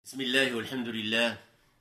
بسم الله والحمد لله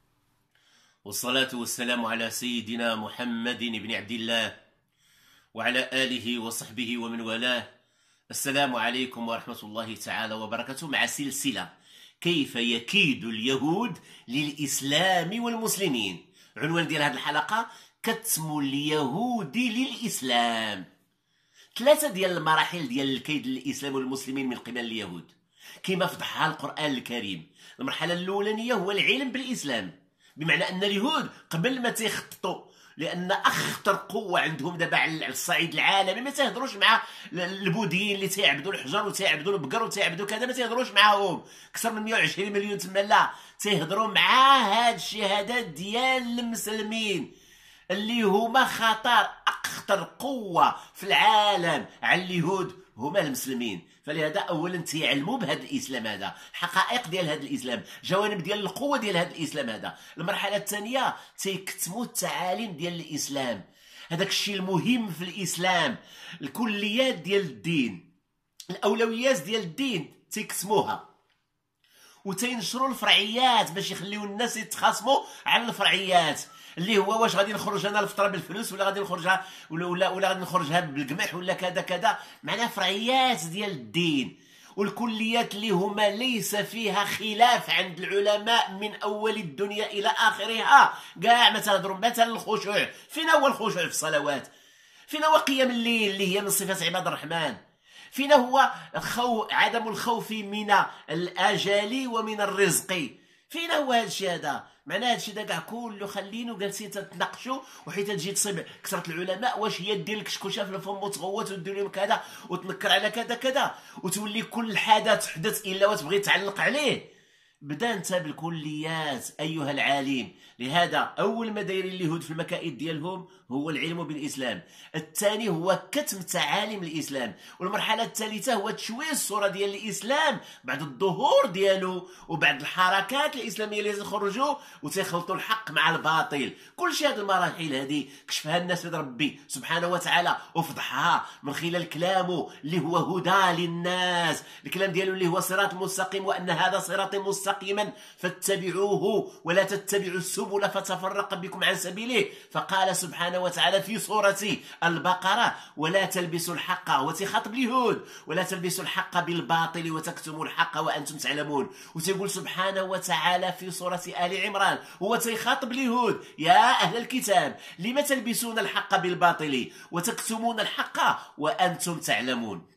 والصلاة والسلام على سيدنا محمد بن عبد الله وعلى آله وصحبه ومن والاه. السلام عليكم ورحمة الله تعالى وبركاته، مع سلسلة كيف يكيد اليهود للإسلام والمسلمين. عنوان ديال هذه الحلقة: كتم اليهود للإسلام. ثلاثة ديال المراحل ديال الكيد للإسلام والمسلمين من قبل اليهود كما فضحها القرآن الكريم. المرحلة الأولانية هو العلم بالإسلام، بمعنى أن اليهود قبل ما تيخططوا، لأن أخطر قوة عندهم دابا على الصعيد العالمي ما تيهضروش مع البوذيين اللي تيعبدوا الحجر وتيعبدوا البقر وتيعبدوا كذا، ما تيهضروش معاهم أكثر من 120 مليون تما، لا تيهضروا مع هاد الشهادات ديال المسلمين اللي هما خطر. أخطر قوة في العالم على اليهود هما المسلمين. فلهذا اولا تيعلموا بهذا الاسلام، هذا الحقائق ديال هذا الاسلام، جوانب ديال القوه ديال هذا الاسلام هذا. المرحله الثانيه تيكتموا التعاليم ديال الاسلام، هذاك الشيء المهم في الاسلام، الكليات ديال الدين، الاولويات ديال الدين تيكتموها، وتينشروا الفرعيات باش يخليو الناس يتخاصموا على الفرعيات، اللي هو واش غادي نخرج انا الفطره بالفلوس ولا غادي نخرجها ولا غادي نخرجها بالقمح ولا كذا كذا. معناها فرعيات ديال الدين والكليات اللي هما ليس فيها خلاف عند العلماء من اول الدنيا الى اخرها. كاع ما تهضروا مثلا الخشوع، فين هو الخشوع في الصلوات؟ فين هو قيام الليل اللي هي من صفات عباد الرحمن؟ فين هو عدم الخوف من الاجال ومن الرزق؟ فين هو هذا الشيء هذا؟ معناه هذا الشيء هذا كاع كله خلينو جالسين تتناقشوا، وحيت تجي تصيب كثره العلماء واش هي دير الكشكوشه في الفم وتغوت ودير لهم كذا وتنكر على كذا كذا، وتولي كل حدث حدث الا وتبغي تعلق عليه. بدا انت بالكليات ايها العالم. لهذا اول ما دايرين اليهود في المكائد ديالهم هو العلم بالاسلام، الثاني هو كتم تعاليم الاسلام، والمرحله الثالثه هو تشويه الصوره ديال الاسلام بعد الظهور ديالو وبعد الحركات الاسلاميه اللي تخرجوا وتيخلطوا الحق مع الباطل. كل شيء هذه المراحل هذه كشفها الناس ربي سبحانه وتعالى وفضحها من خلال كلامه اللي هو هدى للناس، الكلام ديالو اللي هو صراط مستقيم، وان هذا صراطي مستقيما فاتبعوه ولا تتبعوا السبل فتفرق بكم عن سبيله. فقال سبحانه وتعالى في سورة البقرة: ولا تلبسوا الحق، وتخاطب اليهود: ولا تلبسوا الحق بالباطل وتكتموا الحق وأنتم تعلمون. وتقول سبحانه وتعالى في سورة آل عمران هو تخاطب اليهود: يا أهل الكتاب لم تلبسون الحق بالباطل وتكتمون الحق وأنتم تعلمون.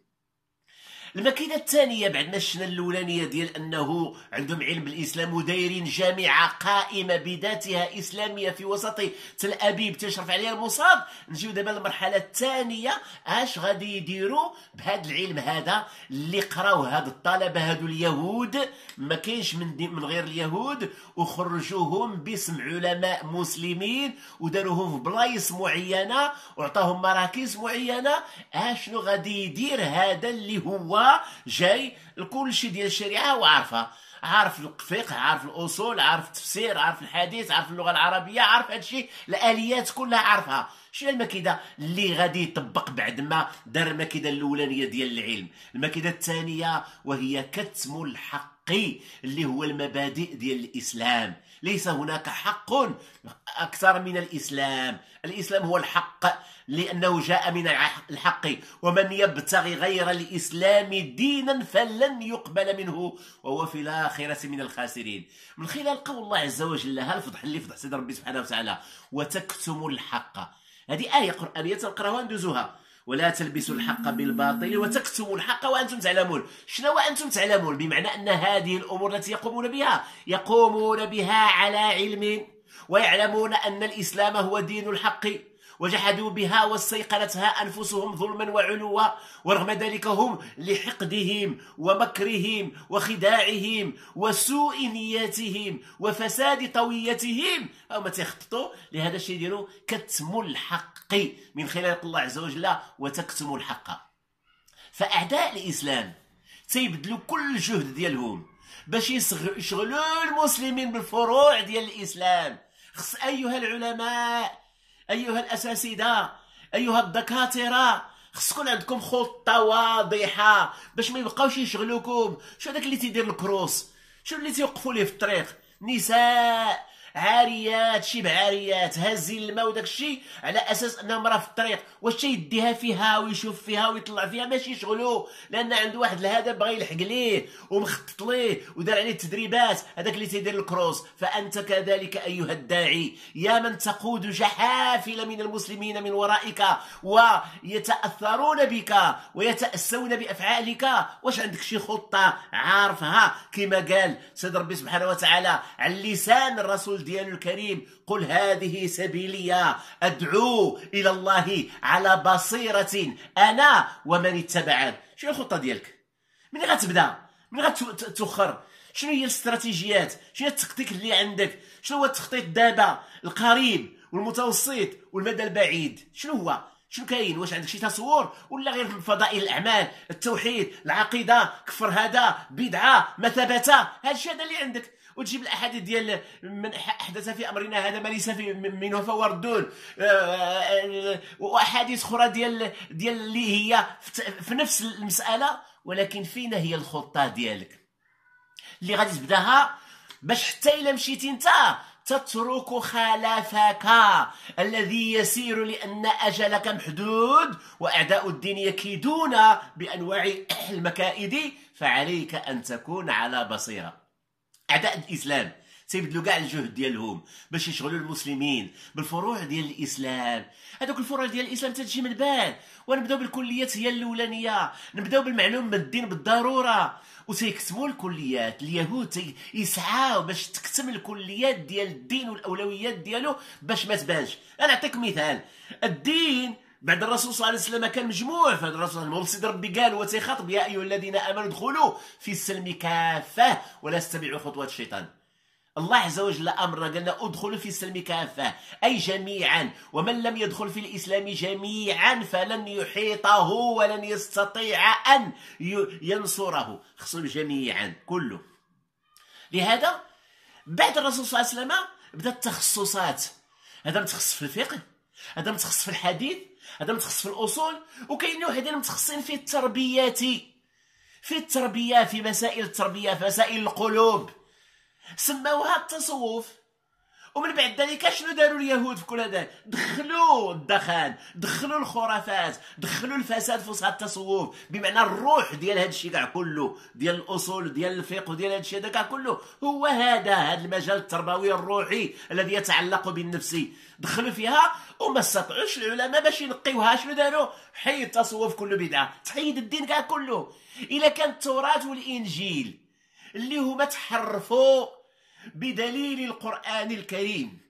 المكيدة الثانية بعد ما شفنا الأولانية ديال أنه عندهم علم بالإسلام ودايرين جامعة قائمة بذاتها إسلامية في وسط تل أبيب تشرف عليها المصاب، نجيو دابا للمرحلة الثانية. اش غادي يديروا بهذا العلم هذا اللي قراوه هاد الطلبة هادو اليهود؟ ما كاينش من غير اليهود، وخرجوهم باسم علماء مسلمين وداروهم في بلايص معينة وعطاهم مراكز معينة. اشنو غادي يدير هذا اللي هو جاي كل شيء ديال الشريعه وعارفها، عارف الفقه، عارف الاصول، عارف التفسير، عارف الحديث، عارف اللغه العربيه، عارف هادشي، الاليات كلها عارفها. شنو المكيده اللي غادي يطبق بعد ما دار المكيده الاولانيه ديال العلم؟ المكيده الثانيه وهي كتم الحق اللي هو المبادئ ديال الاسلام. ليس هناك حق اكثر من الاسلام، الاسلام هو الحق لأنه جاء من الحق، ومن يبتغي غير الإسلام دينا فلن يقبل منه وهو في الآخرة من الخاسرين. من خلال قول الله عز وجل، هالفضح اللي فضح سيد ربي سبحانه وتعالى: وتكتم الحق. هذه آية قرآنية تنقراوها ندوزوها: ولا تلبسوا الحق بالباطل وتكتموا الحق وأنتم تعلمون. شنو وأنتم تعلمون؟ بمعنى أن هذه الأمور التي يقومون بها على علم، ويعلمون أن الإسلام هو دين الحق، وجحدوا بها واستيقنتها أنفسهم ظلما وعلوا، ورغم ذلك هم لحقدهم ومكرهم وخداعهم وسوء نياتهم وفساد طويتهم هما تيخططوا لهذا الشيء ديالو كتم الحق من خلال الله عز وجل: وتكتم الحق. فأعداء الإسلام تيبدلوا كل الجهد ديالهم باش يشغلوا المسلمين بالفروع ديال الإسلام. خص أيها العلماء، أيها الأساتذة، أيها الدكاترة، خص تكون عندكم خطة واضحة باش ما يبقاوش يشغلوكم. شو هذاك اللي تيدير الكروس؟ شنو اللي تيوقفوا ليه في الطريق؟ نساء عاريات شبه عاريات هازين الماء وداك الشيء على اساس انها مراه في الطريق. واش تيديها فيها ويشوف فيها ويطلع فيها؟ ماشي شغلو، لان عنده واحد الهدف بغى يلحق ليه ومخطط ليه ودار عليه التدريبات، هذاك اللي تيدير الكروس. فانت كذلك ايها الداعي يا من تقود جحافل من المسلمين من ورائك ويتاثرون بك ويتاسون بافعالك، واش عندك شي خطه عارفها؟ كما قال سيد ربي سبحانه وتعالى عن لسان الرسول ديالو الكريم: قل هذه سبيلي أدعو إلى الله على بصيرة أنا ومن اتبعان. شنو الخطة ديالك؟ منين غتبدا؟ منين غتوخر؟ شنو هي الاستراتيجيات؟ شنو هي التخطيط اللي عندك؟ شنو هو التخطيط دابا القريب والمتوسط والمدى البعيد؟ شنو هو؟ شنو كاين؟ واش عندك شي تصور ولا غير فضائل الاعمال، التوحيد، العقيده، كفر هذا، بدعه، ما ثبت؟ هذا الشيء هذا اللي عندك. وتجيب الاحاديث ديال من احدث في امرنا هذا ما ليس منه فهو ردون، واحاديث اخرى ديال اللي هي في نفس المساله. ولكن فين هي الخطه ديالك اللي غادي تبداها باش حتى الا مشيتي انت تترك خلفك الذي يسير، لأن أجلك محدود وأعداء الدين يكيدون بأنواع المكائد، فعليك أن تكون على بصيرة. أعداء الإسلام تيبذلوا كاع الجهد ديالهم باش يشغلوا المسلمين بالفروع ديال الاسلام. هذوك الفروع ديال الاسلام تجي من بعد، ونبداو بالكليات هي الاولانيه، نبداو بالمعلوم من الدين بالضروره، وتيكتموا الكليات. اليهود يسعاو باش تكتم الكليات ديال الدين والاولويات ديالو باش ما تبانش. انا نعطيك مثال: الدين بعد الرسول صلى الله عليه وسلم كان مجموع. فهذا الرسول المرسل ربي قال وتيخاطب: يا ايها الذين امنوا ادخلوا في السلم كافه ولا تتبعوا خطوات الشيطان. الله عز وجل امرنا قالنا ادخلوا في السلم كافه، اي جميعا، ومن لم يدخل في الاسلام جميعا فلن يحيطه ولن يستطيع ان ينصره. خصهم جميعا كله. لهذا بعد الرسول صلى الله عليه وسلم بدات التخصصات. هذا متخصص في الفقه، هذا متخصص في الحديث، هذا متخصص في الاصول، وكاين وحدين متخصصين في التربيه، في مسائل التربيه، في مسائل القلوب، سموها التصوف. ومن بعد ذلك شنو داروا اليهود في كل هذا؟ دخلوا الدخان، دخلوا الخرافات، دخلوا الفساد في وسط التصوف، بمعنى الروح ديال هذا الشيء كاع كله، ديال الاصول ديال الفقه وديال هذا الشيء كاع كله، هو هذا المجال التربوي الروحي الذي يتعلق بالنفس. دخلوا فيها وما استطاعوش العلماء باش ينقيوها. شنو داروا؟ حيد التصوف كله بدعه، تحيد الدين كاع كله. الا كان التوراة والانجيل اللي هما تحرفوا بدليل القرآن الكريم،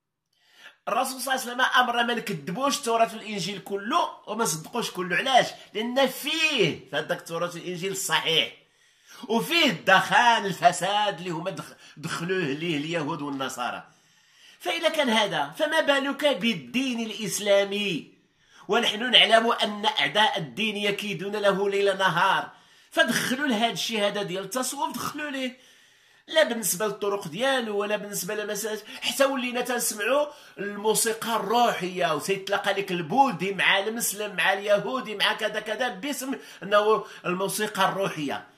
الرسول صلى الله عليه وسلم امر ما نكذبوش التوراة والانجيل كله وما نصدقوش كله. علاش؟ لان فيه في هذاك التوراة والانجيل الصحيح، وفيه الدخان الفساد اللي هما دخلوه ليه اليهود والنصارى. فإذا كان هذا فما بالك بالدين الإسلامي؟ ونحن نعلم أن أعداء الدين يكيدون له ليل نهار. فدخلوا لهذا الشيء هذا ديال التصوف، دخلوا ليه لا بالنسبه للطرق ديالو ولا بالنسبه لمسائل، حتى ولينا تنسمعوا الموسيقى الروحيه، وتيتلاقى لك البوذي مع المسلم مع اليهودي مع كذا كذا باسم انه الموسيقى الروحيه.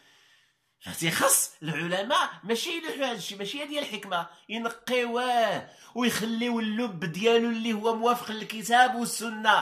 تيخص العلماء ماشي يلوحوا هذا الشيء، ماشي هذه الحكمه، ينقيوه ويخليو اللب ديالو اللي هو موافق للكتاب والسنه،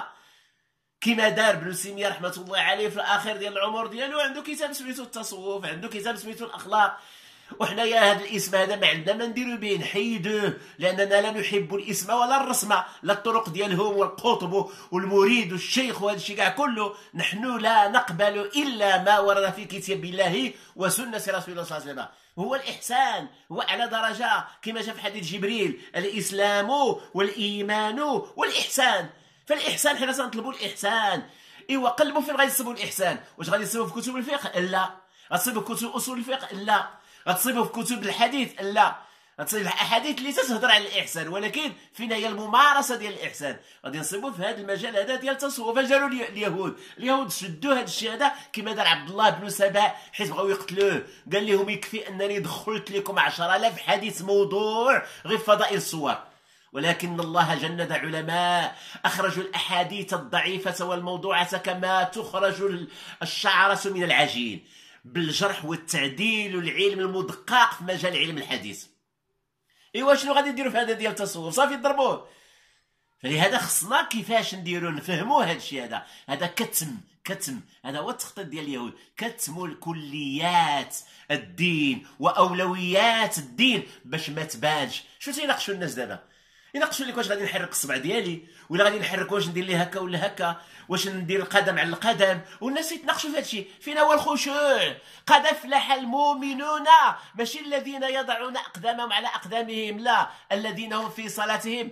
كما دار ابن تيميه رحمه الله عليه في الاخير ديال العمر ديالو. عنده كتاب سميتو التصوف، عنده كتاب سميتو الاخلاق. وحنايا هذا الاسم هذا ما عندنا ما نديرو به، نحيدوه، لاننا لا نحب الاسم ولا الرسم، لا الطرق ديالهم والقطب والمريد والشيخ وهذا الشيء كاع كله. نحن لا نقبل الا ما ورد في كتاب الله وسنه رسول الله صلى الله عليه وسلم. هو الإحسان، هو أعلى درجة كما جاء في حديث جبريل: الإسلام والإيمان والإحسان. فالإحسان حنا تنطلبوا الإحسان. إيوا قلبوا فين غادي تصيبوا الإحسان؟ واش غادي تصيبوا في كتب الفقه؟ لا. غتصيبوا في كتب أصول الفقه؟ لا. غتصيبوا في كتب الحديث؟ لا. غتصيب الأحاديث اللي تهضر على الإحسان، ولكن فين هي الممارسة ديال الإحسان؟ غادي نصيبوا في هذا المجال هذا ديال التصوف. فجاروا اليهود شدوا هذا الشيء هذا كما دار عبد الله بن سبا حيت بغاو يقتلوه، قال لهم يكفي أنني دخلت لكم 10,000 حديث موضوع غير فضائل الصور، ولكن الله جند علماء أخرجوا الأحاديث الضعيفة والموضوعة كما تخرج الشعرة من العجين. بالجرح والتعديل والعلم المدقق في مجال العلم الحديث. ايوا شنو غادي نديروا في هذا ديال التصوف؟ صافي ضربوه. فلهذا خصنا كيفاش نديروا نفهموا هذا الشيء. هذا كتم هذا هو التخطيط ديال اليهود، كتموا الكليات الدين واولويات الدين باش ما تبانش. شنو تيناقشوا الناس دابا؟ يناقشوا لك واش غادي نحرك الصبع ديالي ولا غادي نحرك، واش ندير ليه هكا ولا هكا، واش ندير القدم على القدم، والناس يتناقشوا في هذا الشيء. فين هو الخشوع؟ قد افلح المؤمنون، ماشي الذين يضعون اقدامهم على اقدامهم، لا، الذين هم في صلاتهم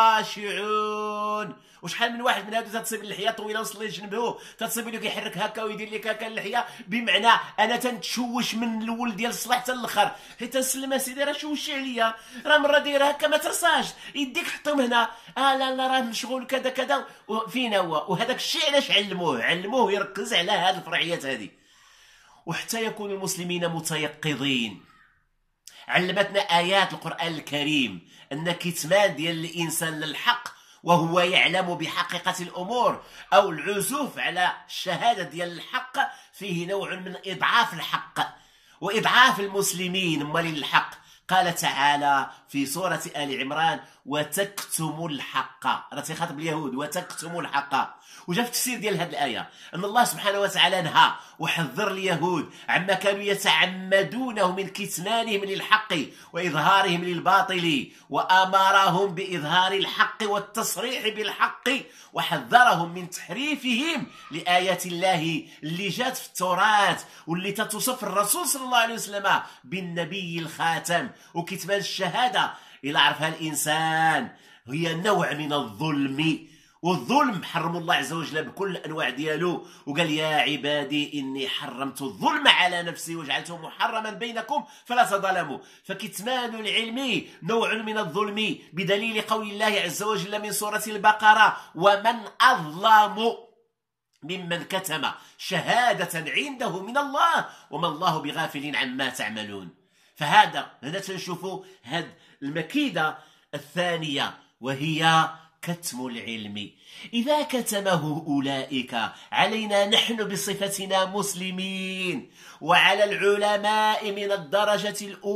خاشعون. وشحال من واحد من هادو تتصيب اللحيه طويله وصلي جنبه تتصيب له كيحرك هكا ويدير لك هكا اللحيه، بمعنى انا تنتشوش من الاول ديال الصلاح حتى الاخر، حيت تنسلم اسيدي راه شوشي عليا، راه مره دايره هكا ما ترصاش، يديك حطهم هنا، لا لا راه مشغول كذا كذا. فين هو؟ وهذاك الشيء علاش علموه يركز على هذه الفرعيات هذه. وحتى يكون المسلمين متيقظين. علمتنا ايات القران الكريم ان كتمان ديال الانسان للحق وهو يعلم بحقيقة الأمور أو العزوف على الشهادة ديال الحق فيه نوع من إضعاف الحق وإضعاف المسلمين مال الحق. قال تعالى في سورة آل عمران: وتكتموا الحق. راه تيخاطب اليهود، وتكتموا الحق. وجا في التفسير ديال هذه الآية أن الله سبحانه وتعالى نهى وحذر اليهود عما كانوا يتعمدونه من كتمانهم للحق وإظهارهم للباطل، وأمرهم بإظهار الحق والتصريح بالحق، وحذرهم من تحريفهم لآيات الله اللي جات في التوراة واللي تتصف الرسول صلى الله عليه وسلم بالنبي الخاتم. وكتمان الشهادة إلا عرفها الإنسان هي نوع من الظلم، والظلم حرم الله عز وجل بكل الأنواع ديالو، وقال: يا عبادي إني حرمت الظلم على نفسي وجعلته محرما بينكم فلا تظلموا. فكتمان العلم نوع من الظلم، بدليل قول الله عز وجل من سورة البقرة: ومن أظلم ممن كتم شهادة عنده من الله وما الله بغافل عما تعملون. فهذا هنا تنشوفوا هذه المكيدة الثانية وهي كتم العلم. إذا كتمه أولئك علينا نحن بصفتنا مسلمين وعلى العلماء من الدرجة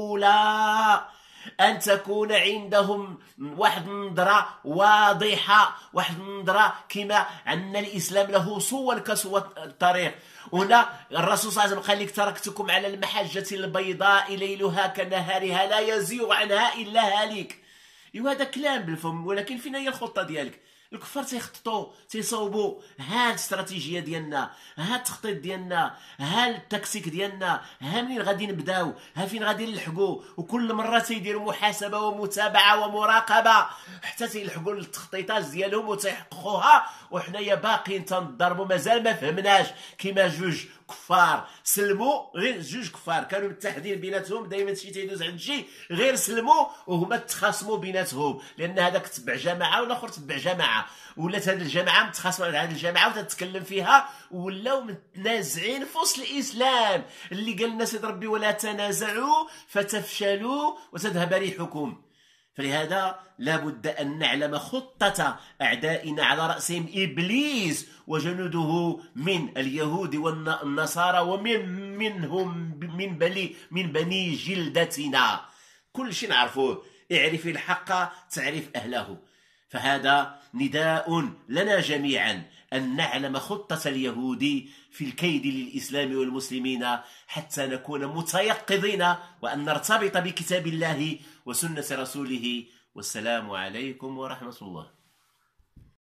الأولى أن تكون عندهم واحد النظرة واضحة، واحد النظرة كما أن الإسلام له صور كسوى الطريق. هنا الرسول صلى الله عليه وسلم قال لك: تركتكم على المحجة البيضاء ليلها كنهارها لا يزيغ عنها إلا هالك. ايوا هذا كلام بالفم، ولكن فين هي الخطه ديالك؟ الكفار تيخططوا تيصوبوا ها الاستراتيجيه ديالنا، ها التخطيط ديالنا، ها التكسيك ديالنا، ها منين غادي نبداو، ها فين غادي نلحقوا. وكل مره تيديروا محاسبه ومتابعه ومراقبه حتى تيلحقوا التخطيطات ديالهم وتيحققوها، وحنايا باقيين تنضربوا مازال ما فهمناش. كيما جوج كفار سلموا، غير جوج كفار كانوا متحدين بيناتهم، دائما شي تيدوز عند شي غير سلموا وهما تخاصموا بيناتهم، لان هذاك تبع جماعه والاخر تبع جماعه، ولات هذه الجماعه متخاصمه مع هذه الجماعه وتتكلم فيها، ولاو متنازعين في وسط الاسلام اللي قال الناس يا ربي: ولا تنازعوا فتفشلوا وتذهب ريحكم. فلهذا لا بد أن نعلم خطة أعدائنا على رأسهم إبليس وجنوده من اليهود والنصارى ومنهم من بني جلدتنا. كل شيء نعرفوه. اعرف الحق تعرف أهله. فهذا نداء لنا جميعا أن نعلم خطة اليهود في الكيد للإسلام والمسلمين حتى نكون متيقظين، وأن نرتبط بكتاب الله وسنة رسوله. والسلام عليكم ورحمة الله.